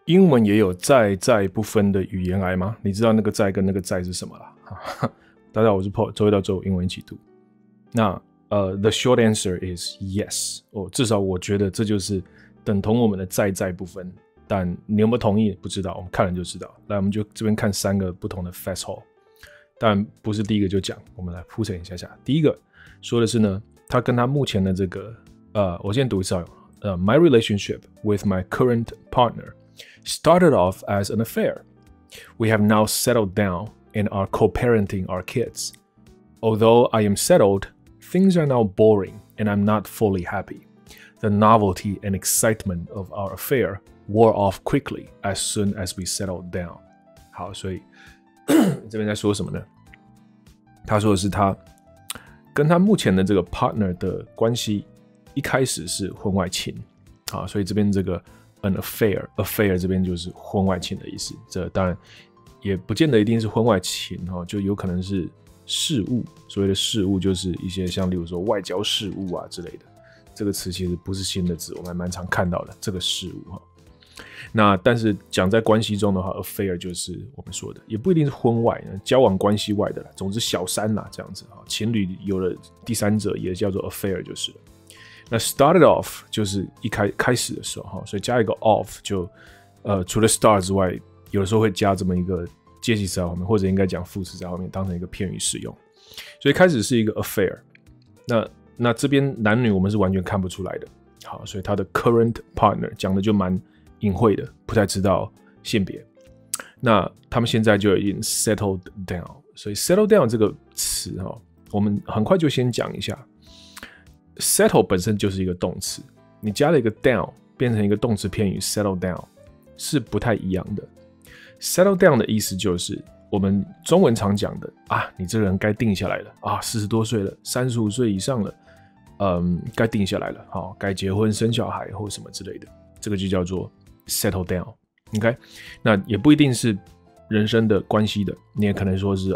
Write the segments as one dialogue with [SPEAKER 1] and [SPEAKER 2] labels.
[SPEAKER 1] 英文也有在不分的语言癌吗？你知道那个在跟那个在是什么啦？大家好，我是 Paul， 周一到周五英文一起读。那the short answer is yes。至少我觉得这就是等同我们的在不分。但你有没有同意？不知道，我们看了就知道。来，我们就这边看3个不同的 fast hole， 但不是第一个就讲，我们来铺陈一下。第一个说的是呢，他跟他目前的这个我先读一次my relationship with my current partner started off as an affair. We have now settled down and are co-parenting our kids. Although I am settled, things are now boring and I'm not fully happy. The novelty and excitement of our affair wore off quickly as soon as we settled down. 好，所以这边在说什么呢？他说的是他跟他目前的这个 partner 的关系一开始是婚外情。好，所以这边这个 an affair 这边就是婚外情的意思。这当然也不见得一定是婚外情，就有可能是事务。所谓的事务就是一些像例如说外交事务啊之类的。这个词其实不是新的字，我们还蛮常看到的这个事务。那但是讲在关系中的话 affair 就是我们说的，也不一定是婚外，交往关系外的啦，总之小三啦这样子。情侣有了第三者也叫做 affair 就是了。那 started off 就是开始的时候，所以加一个 off 就除了 start 之外，有的时候会加这么一个介系词在后面，或者应该讲副词在后面，当成一个片语使用。所以开始是一个 affair。那这边男女我们是完全看不出来的。好，所以他的 current partner 讲的就蛮隐晦的，不太知道性别。那他们现在就已经 settled down， 所以 settle down 这个词我们很快就先讲一下。settle 本身就是一个动词，你加了一个 down 变成一个动词片语 settle down 是不太一样的。settle down 的意思就是我们中文常讲的你这个人该定下来了40多岁了，35岁以上了，该定下来了，该结婚生小孩或什么之类的，这个就叫做 settle down。OK， 那也不一定是人生的关系的，你也可能说是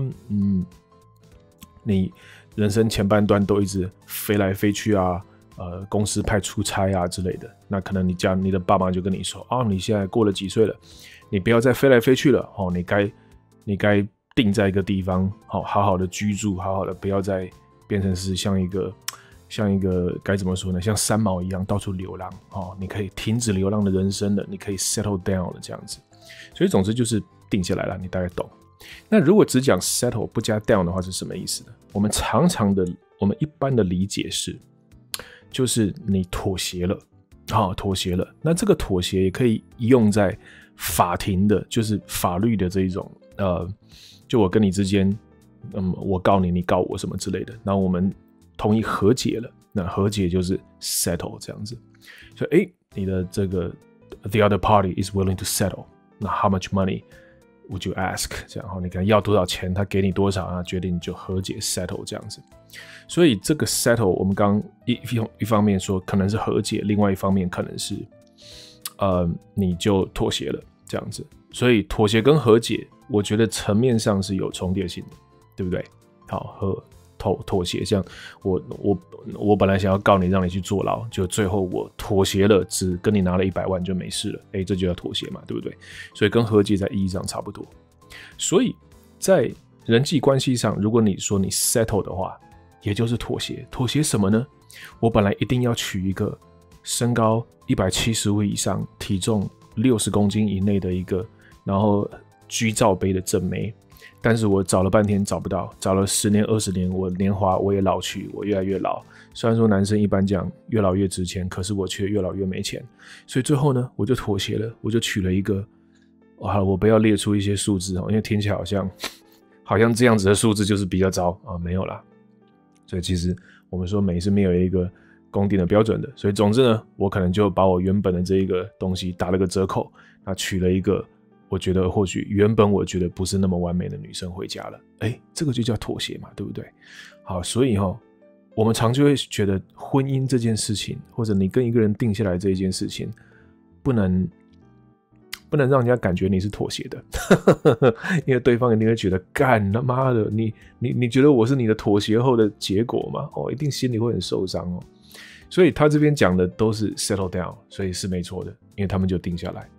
[SPEAKER 1] 你人生前半段都一直飞来飞去公司派出差之类的，那可能你的爸妈就跟你说你现在过了几岁了，你不要再飞来飞去了你该定在一个地方好好的居住，好好的不要再变成是像一个该怎么说呢，像三毛一样到处流浪你可以停止流浪的人生了，你可以 settle down 了这样子。所以总之就是定下来了，你大概懂。那如果只讲 settle 不加 down 的话是什么意思呢？我们我们一般的理解是就是你妥协了妥协了。那这个妥协也可以用在法庭的，就是法律的这一种就我跟你之间我告你，你告我什么之类的，然后我们同意和解了，那和解就是 settle 这样子。所以你的这个 the other party is willing to settle， 那 how much money would you ask？ 这样你可能要多少钱，他给你多少，决定就和解 settle 这样子。所以这个 settle 我们刚一方面说可能是和解，另外一方面可能是你就妥协了这样子。所以妥协跟和解我觉得层面上是有重叠性的，对不对？好，妥协，像我本来想要告你让你去坐牢，就最后我妥协了，只跟你拿了100万就没事了，这就叫妥协嘛，对不对？所以跟和解在意义上差不多。所以在人际关系上，如果你说你 settle 的话，也就是妥协。妥协什么呢？我本来一定要娶一个身高175以上，体重60公斤以内的一个，然后居罩杯的正妹，但是我找了半天找不到，找了10年20年，我年华我也老去，我越来越老。虽然说男生一般讲越老越值钱，可是我却越老越没钱。所以最后呢，我就妥协了，我就取了一个我不要列出一些数字因为听起来好像这样子的数字就是比较糟没有啦。所以其实我们说美是没有一个公定的标准的，所以总之呢，我可能就把我原本的这一个东西打了个折扣，那取了一个我觉得或许原本我觉得不是那么完美的女生回家了，这个就叫妥协嘛，对不对？好，所以我们常就会觉得婚姻这件事情，或者你跟一个人定下来这一件事情，不能让人家感觉你是妥协的因为对方一定会觉得干他妈的你觉得我是你的妥协后的结果吗？一定心里会很受伤所以他这边讲的都是 settle down， 所以是没错的，因为他们就定下来。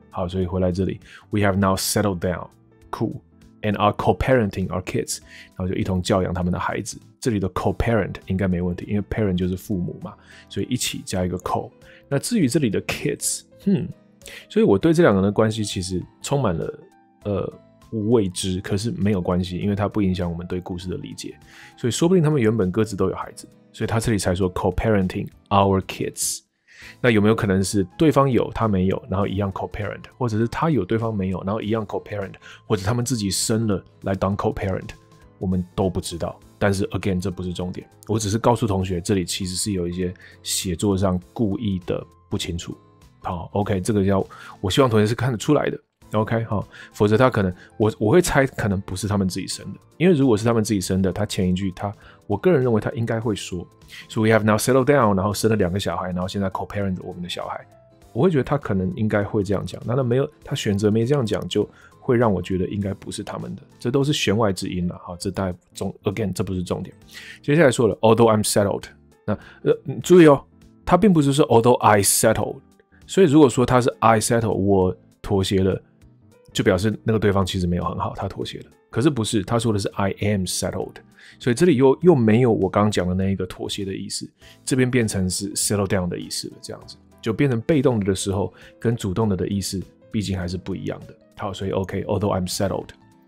[SPEAKER 1] 好，所以回来这里 ，We have now settled down, cool, and are co-parenting our kids， 然后就一同教养他们的孩子。这里的 co-parent 应该没问题，因为 parent 就是父母嘛，所以一起加一个 co。那至于这里的 kids，所以我对这两个人的关系其实充满了未知，可是没有关系，因为它不影响我们对故事的理解。所以说不定他们原本各自都有孩子，所以他这里才说 co-parenting our kids。那有没有可能是对方有他没有，然后一样 co-parent， 或者是他有对方没有，然后一样 co-parent， 或者他们自己生了来当 co-parent， 我们都不知道。但是 again 这不是重点，我只是告诉同学这里其实是有一些写作上故意的不清楚。好 OK， 这个我希望同学是看得出来的。OK 好，否则他可能我会猜可能不是他们自己生的，因为如果是他们自己生的，他前一句我个人认为他应该会说 So we have now settled down， 然后生了2个小孩，然后现在 co-parent 我们的小孩，我会觉得他可能应该会这样讲。那他选择没这样讲，就会让我觉得应该不是他们的，这都是弦外之音啦。好，这大概again 这不是重点。接下来说了 Although I'm settled， 那注意哦，他并不是说 Although I settled， 所以如果说他是 I settled， 我妥协了，就表示那个对方其实没有很好，他妥协了。可是不是，他说的是 I am settled， 所以这里又没有我刚刚讲的那一个妥协的意思，这边变成是 settle down 的意思了，这样子就变成被动的时候跟主动的意思毕竟还是不一样的。好，所以 OK although I'm settled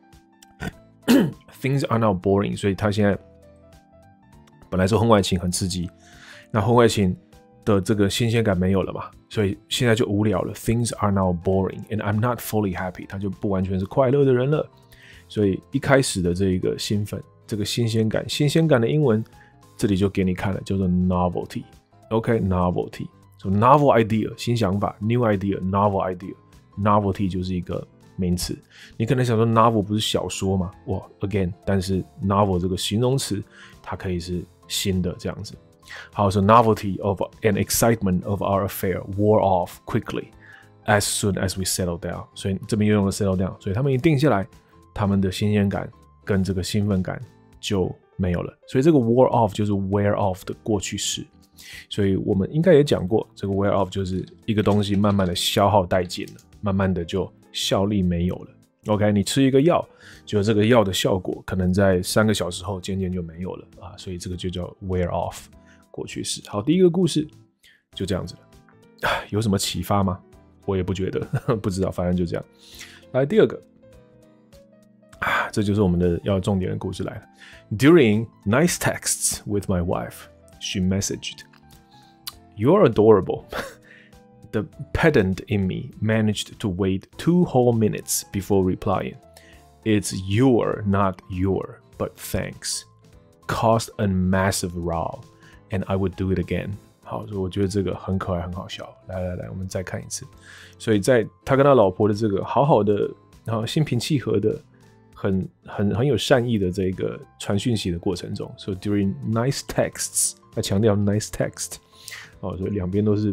[SPEAKER 1] things are now boring， 所以他现在本来说婚外情很刺激，那婚外情的这个新鲜感没有了嘛，所以现在就无聊了。Things are now boring and I'm not fully happy， 他就不完全是快乐的人了。所以一开始的这个兴奋，这个新鲜感的英文这里就给你看了，叫做 novelty。OK novelty， so novel idea 新想法 new idea novel idea novelty 就是一个名词。你可能想说 novel 不是小说吗？哇 again， 但是 novel 这个形容词它可以是新的这样子。好 so novelty of and excitement of our affair wore off quickly as soon as we settled down， 所以这边又用了 settle down， 所以他们一定下来，他们的新鲜感跟这个兴奋感就没有了。所以这个 wore off 就是 wear off 的过去式，所以我们应该也讲过，这个 wear off 就是一个东西慢慢的消耗殆尽了，慢慢的就效力没有了。OK， 你吃一个药，就这个药的效果可能在3个小时后渐渐就没有了啊，所以这个就叫 wear off 过去式。好，第一个故事就这样子了，有什么启发吗？我也不觉得，不知道，反正就这样。来第二个，这就是我们的要重点的故事来了。During nice texts with my wife, she messaged, "You're adorable." The pedant in me managed to wait 2 whole minutes before replying. It's your, not your, but thanks. Caused a massive row, and I would do it again. 好，所以我觉得这个很可爱，很好笑。来，我们再看一次。所以在他跟他老婆的这个好好的，然后心平气和的，很有善意的这个传讯息的过程中 ，so during nice texts， 他强调 nice text， 所以两边都是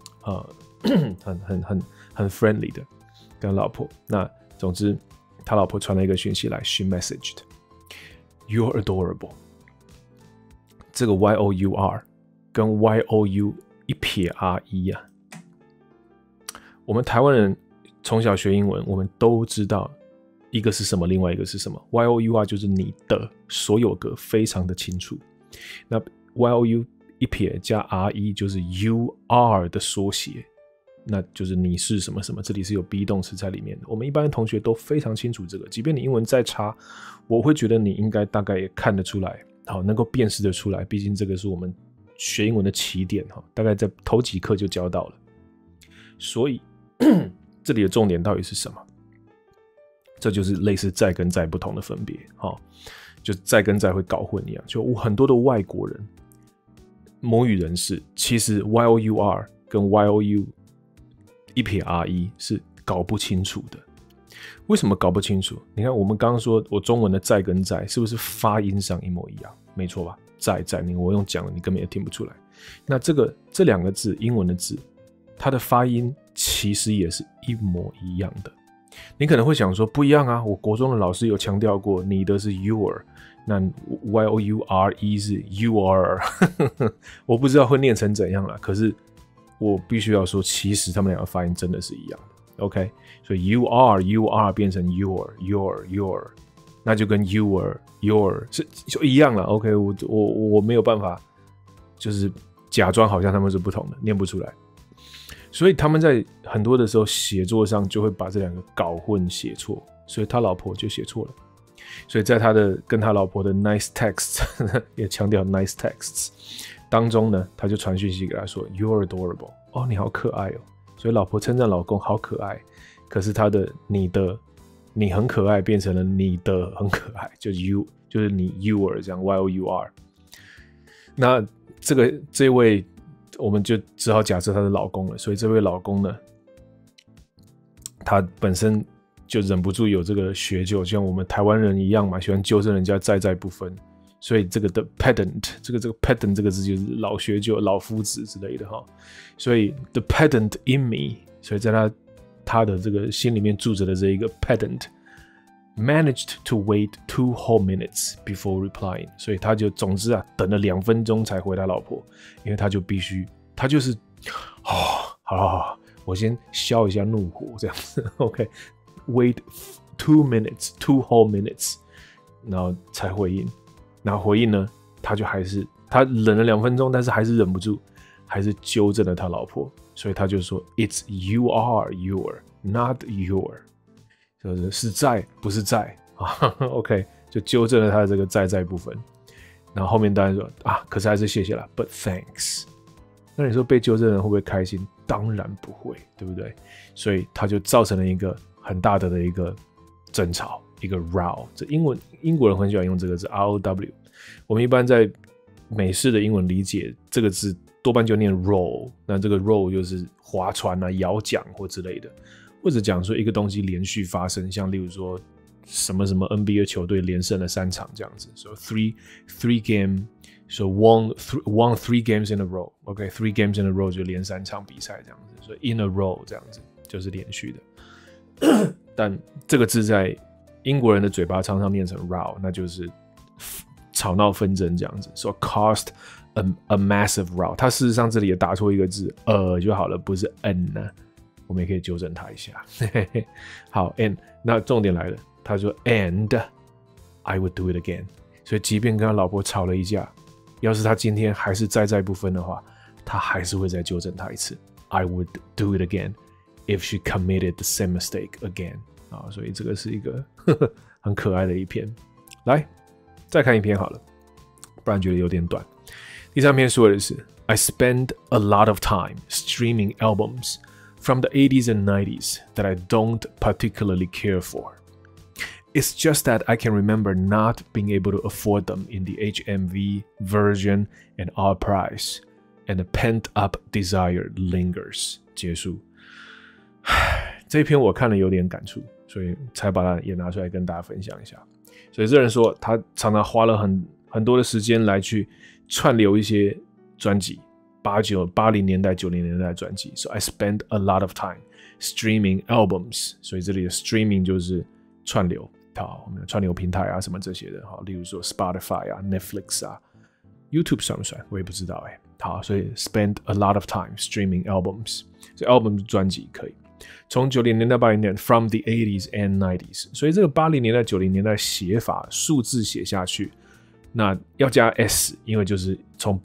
[SPEAKER 1] 很 friendly 的跟老婆。那总之，他老婆传了一个讯息来 ，she messaged, "You're adorable." 这个 Y-O-U-R 跟 Y-O-U 一撇 R-E 啊，我们台湾人从小学英文，我们都知道一个是什么，另外一个是什么。Y-O-U-R 就是你的所有格非常的清楚。那 Y-O-U 一撇加 R-E 就是 You are 的缩写，那就是你是什么什么，这里是有 be 动词在里面的。我们一般的同学都非常清楚这个，即便你英文再差，我会觉得你应该大概也看得出来，好，能够辨识得出来，毕竟这个是我们学英文的起点，大概在头几课就教到了。所以这里的重点到底是什么？这就是类似在跟在不同的分别，就在跟在会搞混一样。就很多的外国人母语人士，其实 Y-O-U-R 跟 Y-O-U 一撇 R-E 是搞不清楚的。为什么搞不清楚？你看我们刚刚说我中文的在跟在是不是发音上一模一样？没错吧？在我用讲了你根本也听不出来。那这两个字英文的字，它的发音其实也是一模一样的。你可能会想说不一样啊，我国中的老师有强调过，你的是 your， 那 Y-O-U-R-E 是 you are 我不知道会念成怎样啦，可是我必须要说，其实他们两个发音真的是一样的。 OK， 所以 you are 变成 your， 那就跟 your 是就一样了。OK， 我没有办法，就是假装好像他们是不同的，念不出来。所以他们在很多的时候写作上就会把这两个搞混写错，所以他老婆就写错了。所以在他的跟他老婆的 nice texts 也强调 nice texts 当中呢，他就传讯息给他说 You're adorable， 哦，你好可爱哦。所以老婆称赞老公好可爱，可是他的你很可爱变成了你的很可爱，就是你 your 这样 your。那这位我们就只好假设他是老公了，所以这位老公呢，他本身就忍不住有这个学究，就像我们台湾人一样嘛，喜欢纠正人家在不分，所以这个的 pedant， 这个 pedant 这个字就是老学究、老夫子之类的哈。所以 the pedant in me， 所以在他的这个心里面住着的这一个 pedant managed to wait 2 whole minutes before replying， 所以他就总之啊等了2分钟才回他老婆，因为他就是好，我先消一下怒火这样子 ，OK。Wait 2 minutes, 2 whole minutes， 然后才回应。然后回应呢，他忍了2分钟，但是还是忍不住，还是纠正了他老婆，所以他就说 It's you are your, not your， 是在不是在OK， 就纠正了他的这个在部分。然后后面当然说可是还是谢谢了 ，But thanks。那你说被纠正的人会不会开心？当然不会，对不对？所以他就造成了一个很大的一个争吵，一个 row。这英国人很喜欢用这个字 ROW。我们一般在美式的英文理解这个字多半就念 roll， 那这个 roll 就是划船啊、摇桨或之类的，或者讲说一个东西连续发生，像例如说什么 NBA 球队连胜了3场这样子，所以 three game。So won 3 games in a row， OK， 3 games in a row 就连3场比赛这样子，所以 in a row 这样子就是连续的。但这个字在英国人的嘴巴常常念成 row， 那就是吵闹纷争这样子。So caused a massive row， 他事实上这里也打错一个字就好了，不是 n 呢，我们也可以纠正他一下。好 ，and 那重点来了，他说 and I would do it again， 所以即便跟他老婆吵了一架。要是他今天还是在不分的话，他还是会再纠正他一次。I would do it again if she committed the same mistake again。所以这个是一个很可爱的一篇。来，再看一篇好了，不然觉得有点短。第3篇说的是 I spend a lot of time streaming albums from the 80s and 90s that I don't particularly care for.It's just that I can remember not being able to afford them in the HMV version and our price, and the pent-up desire lingers. 结束。这一篇我看了有点感触，所以才把它也拿出来跟大家分享一下。所以这人说，他常常花了很多的时间来去串流一些专辑，80年代、90年代的专辑。So I spend a lot of time streaming albums. 所以这里的 streaming 就是串流。我们的串流平台啊，什么这些的，例如说 Spotify 啊、Netflix 啊、YouTube 算不算？我也不知道好，所以 spend a lot of time streaming albums， 所以 album 专辑可以从90年代、80年代 from the 80s and 90s， 所以这个80年代、90年代写法数字写下去，那要加 s， 因为就是从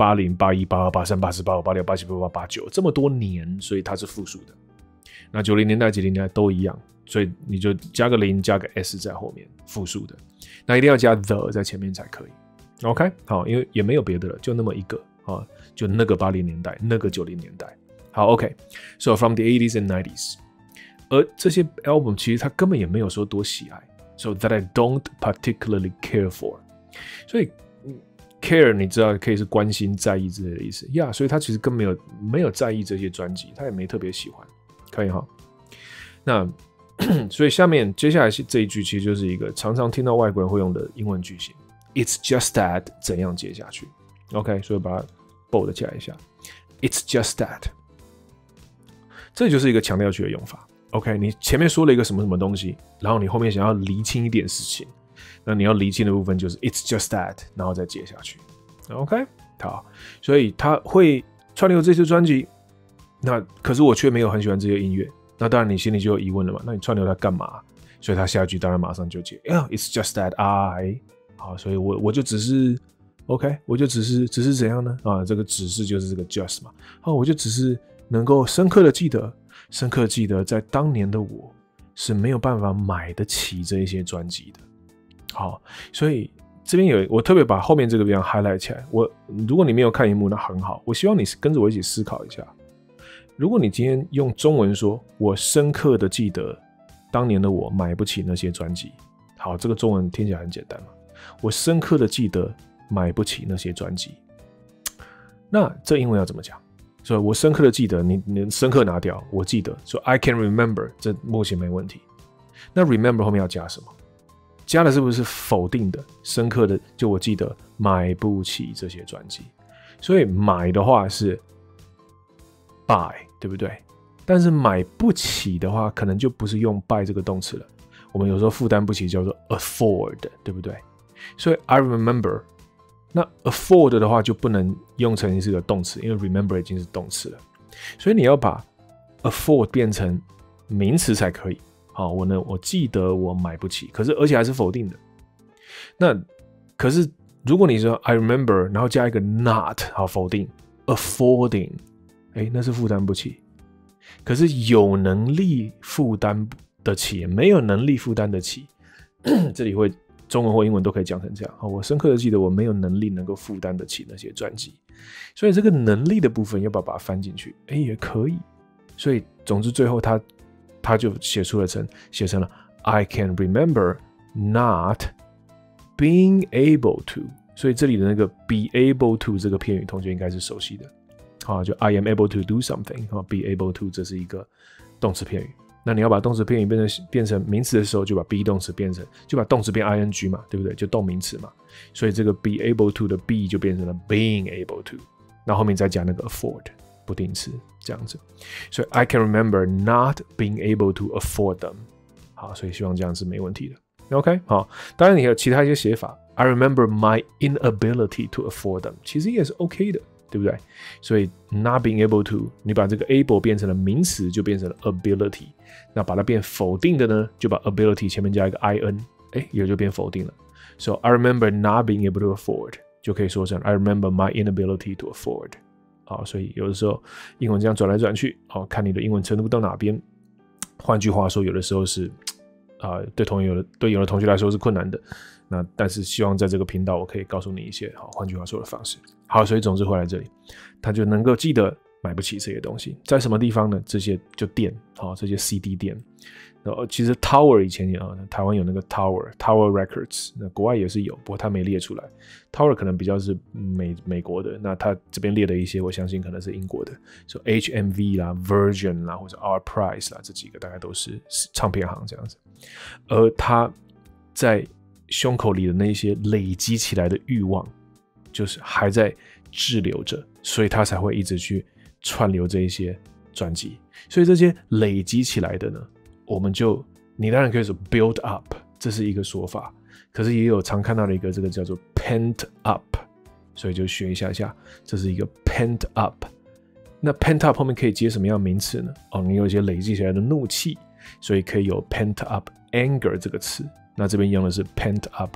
[SPEAKER 1] 80、81、82、83、84、85、86、87、88、89这么多年，所以它是复数的。那90年代、90年代都一样。所以你就加个0，加个 s 在后面，复数的。那一定要加 the 在前面才可以。OK， 好，因为也没有别的了，就那么一个就那个80年代，那个90年代。好 ，OK。So from the 80s and 90s， 而这些 album 其实他根本也没有说多喜爱。So that I don't particularly care for。所以 care 你知道可以是关心、在意之类的意思呀。所以他其实根本没有在意这些专辑，他也没特别喜欢。可以哈。那所以接下来这一句其实就是一个常常听到外国人会用的英文句型 It's just that 怎样接下去 OK， 所以把它 bold 起来一下 It's just that 这就是一个强调句的用法 OK， 你前面说了一个什么什么东西，然后你后面想要厘清一点事情，那你要厘清的部分就是 It's just that 然后再接下去 OK， 好，所以他会串流这些专辑，那可是我却没有很喜欢这些音乐， 那当然你心里就有疑问了嘛，那你串流它干嘛？所以他下一句当然马上就接 ，It's just that I， 好，所以我就只是 OK， 我就只是怎样呢？啊，这个只是就是这个 just 嘛，好，我就只是能够深刻的记得，在当年的我是没有办法买得起这一些专辑的。好，所以这边我特别把后面这个地方 highlight 起来。如果你没有看荧幕，那很好，我希望你跟着我一起思考一下。如果你今天用中文说，我深刻的记得当年的我买不起那些专辑，好，这个中文听起来很简单嘛。我深刻的记得买不起那些专辑，那这英文要怎么讲？所以我深刻的记得，你深刻拿掉，我记得，说 I can remember， 这目前没问题。那 remember 后面要加什么？加的是不是否定的？深刻的就我记得买不起这些专辑，所以买的话是 buy， 对不对？但是买不起的话，可能就不是用 buy 这个动词了。我们有时候负担不起叫做 afford， 对不对？所以 I remember， 那 afford 的话就不能用成是个动词，因为 remember 已经是动词了。所以你要把 afford 变成名词才可以。好，我记得我买不起，可是而且还是否定的。那可是如果你说 I remember， 然后加一个 not， 好，否定 affording， 那是负担不起。可是有能力负担得起，没有能力负担得起，这里会中文或英文都可以讲成这样。我深刻的记得我没有能力能够负担得起那些专辑，所以这个能力的部分要不要把它翻进去？也可以。所以总之最后他就写成了 I can remember not being able to， 所以这里的那个 be able to 这个片语同学应该是熟悉的。就 I am able to do something， be able to 这是一个动词片语。那你要把动词片语变成名词的时候，就把 be 动词就把动词变 ing 嘛，对不对？就动名词嘛。所以这个 be able to 的 be 就变成了 being able to， 那后面再加那个 afford 不定词这样子。所以 I can remember not being able to afford them。好，所以希望这样是没问题的。OK， 好，当然你有其他一些写法 ，I remember my inability to afford them， 其实也是 OK 的。对不对？所以 not being able to， 你把这个 able 变成了名词，就变成了 ability。那把它变否定的呢，就把 ability 前面加一个 in， 也就变否定了。So I remember not being able to afford， 就可以说成 I remember my inability to afford。好，所以有的时候英文这样转来转去，看你的英文程度到哪边。换句话说，有的时候是对有的同学来说是困难的。那但是希望在这个频道我可以告诉你一些换句话说的方式。好，所以总之回来这里，他就能够记得买不起这些东西，在什么地方呢？这些就店，这些 CD 店。其实 Tower 以前台湾有那个 Tower Records， 那国外也是有，不过他没列出来。Tower 可能比较是美国的，那他这边列的一些，我相信可能是英国的，说 HMV 啦、Virgin 啦或者 R Price 啦，这几个大概都是唱片行这样子。而他在胸口里的那些累积起来的欲望，就是还在滞留着，所以他才会一直去串流这一些专辑。所以这些累积起来的呢，你當然可以說 build up， 這是一個說法，可是也有常看到的一個這個叫做 pent-up， 所以就學一下，這是一個 pent-up。那 pent-up 後面可以接什麼樣的名詞呢？你有一些累積起來的怒氣，所以可以有 pent-up anger 這個詞。那這邊用的是 pent-up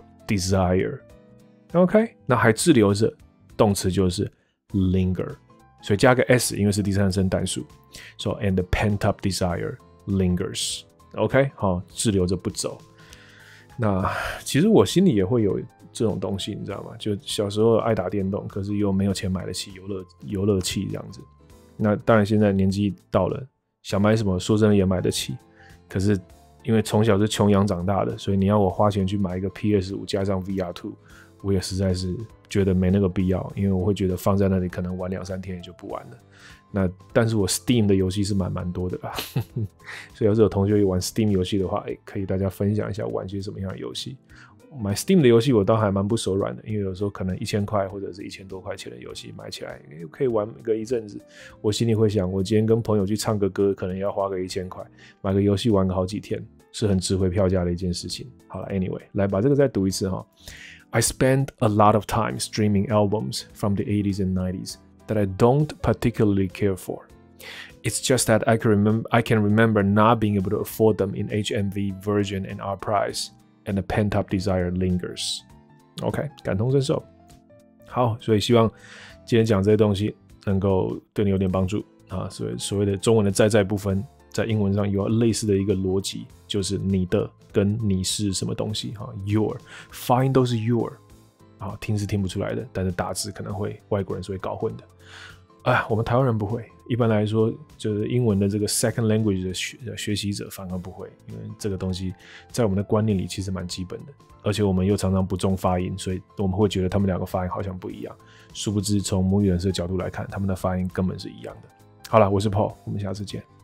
[SPEAKER 1] desire。OK， 那還滯留着動詞就是 linger， 所以加個 s， 因為是第三人稱單數。So and the pent-up desire lingers。OK， 好，滞留着不走。那其實我心裡也會有這種東西，你知道嗎？就小時候愛打電動，可是又沒有錢買得起遊樂器這樣子。那當然現在年紀到了，想買什麼，說真的也買得起。可是因為從小是窮養長大的，所以你要我花錢去買一個 PS5 加上 VR2， 我也實在是覺得沒那個必要，因為我會覺得放在那裡可能玩2-3天也就不玩了。那但是我 Steam 的遊戲是蠻多的啦，所以要是有同學玩 Steam 遊戲的話，可以大家分享一下玩些什麼樣的遊戲。買 Steam 的遊戲我倒還蠻不手軟的，因為有時候可能1000塊或者是1000多塊錢的遊戲買起來可以玩個一陣子，我心裡會想，我今天跟朋友去唱個歌，可能也要花個1000塊，買個遊戲玩個好幾天，是很值回票價的一件事情。好了 ，anyway， 來把這個再讀一次哈。I spend a lot of time streaming albums from the 80s and 90s that I don't particularly care for. It's just that I can remember not being able to afford them in HMV version and our price, and the pent-up desire lingers. OK， 感同身受。好，所以希望今天讲这些东西能够对你有点帮助啊。所谓的中文的在不分，在英文上有类似的一个逻辑，就是你的跟你是什么东西哈 ，your 发音都是 your 啊，听是听不出来的，但是打字可能会外国人是会搞混的。我们台湾人不会，一般来说就是英文的这个 second language 的学习者反而不会，因为这个东西在我们的观念里其实蛮基本的，而且我们又常常不重发音，所以我们会觉得他们两个发音好像不一样，殊不知从母语人士的角度来看，他们的发音根本是一样的。好了，我是 Paul， 我们下次见。